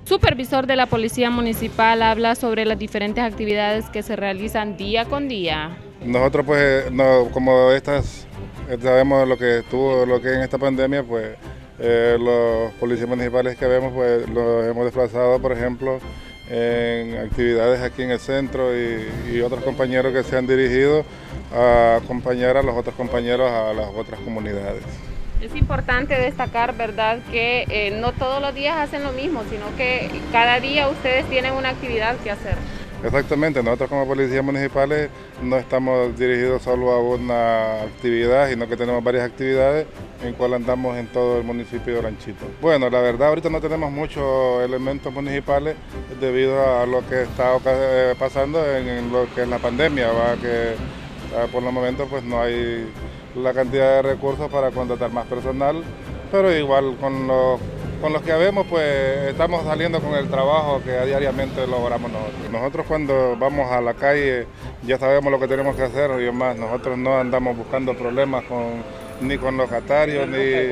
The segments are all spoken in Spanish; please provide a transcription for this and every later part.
Supervisor de la Policía Municipal habla sobre las diferentes actividades que se realizan día con día. Nosotros pues, como sabemos lo que en esta pandemia, pues los policías municipales que vemos, pues los hemos desplazado, por ejemplo, en actividades aquí en el centro y otros compañeros que se han dirigido a acompañar a los otros compañeros a las otras comunidades. Es importante destacar, ¿verdad?, que no todos los días hacen lo mismo, sino que cada día ustedes tienen una actividad que hacer. Exactamente, nosotros como policías municipales no estamos dirigidos solo a una actividad, sino que tenemos varias actividades en cual andamos en todo el municipio de Olanchito. Bueno, la verdad ahorita no tenemos muchos elementos municipales debido a lo que está pasando en lo que es la pandemia, que por los momentos pues no hay la cantidad de recursos para contratar más personal, pero igual con los que habemos pues estamos saliendo con el trabajo que diariamente logramos nosotros. Nosotros cuando vamos a la calle ya sabemos lo que tenemos que hacer y más, nosotros no andamos buscando problemas ni con locatarios,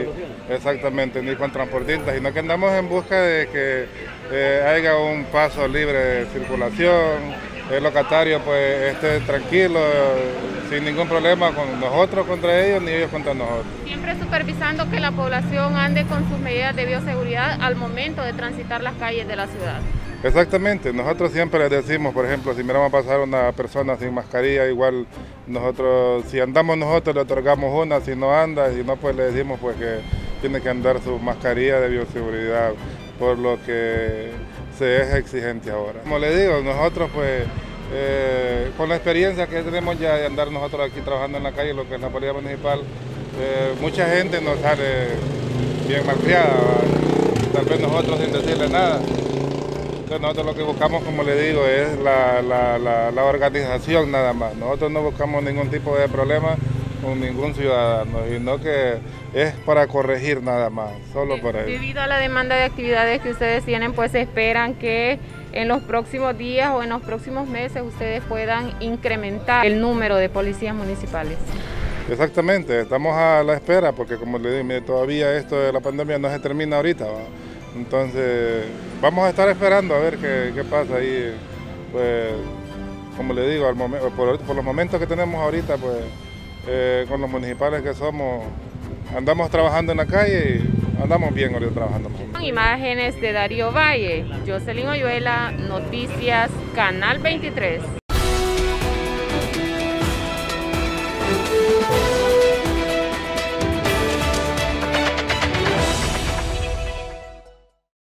ni con transportistas, sino que andamos en busca de que haya un paso libre de circulación, el locatario pues esté tranquilo, sin ningún problema con nosotros contra ellos, ni ellos contra nosotros. Siempre supervisando que la población ande con sus medidas de bioseguridad al momento de transitar las calles de la ciudad. Exactamente, nosotros siempre les decimos, por ejemplo, si miramos pasar una persona sin mascarilla, igual nosotros, si andamos nosotros le otorgamos una, si no anda, si no pues le decimos pues que tiene que andar su mascarilla de bioseguridad, por lo que se es exigente ahora. Como le digo, nosotros pues con la experiencia que tenemos ya de andar nosotros aquí trabajando en la calle, lo que es la policía municipal, mucha gente nos sale bien malcriada, tal vez nosotros sin decirle nada. Entonces nosotros lo que buscamos, como le digo, es la organización nada más. Nosotros no buscamos ningún tipo de problema con ningún ciudadano, sino que es para corregir nada más, solo por eso. Debido a la demanda de actividades que ustedes tienen, pues esperan que en los próximos días o en los próximos meses ustedes puedan incrementar el número de policías municipales. Exactamente, estamos a la espera porque como le digo, todavía esto de la pandemia no se termina ahorita, ¿va? Entonces vamos a estar esperando a ver qué pasa ahí, pues como le digo, por los momentos que tenemos ahorita, pues con los municipales que somos, andamos trabajando en la calle y andamos bien ahorita trabajando. Imágenes de Darío Valle, Jocelyn Oyuela, Noticias, Canal 23.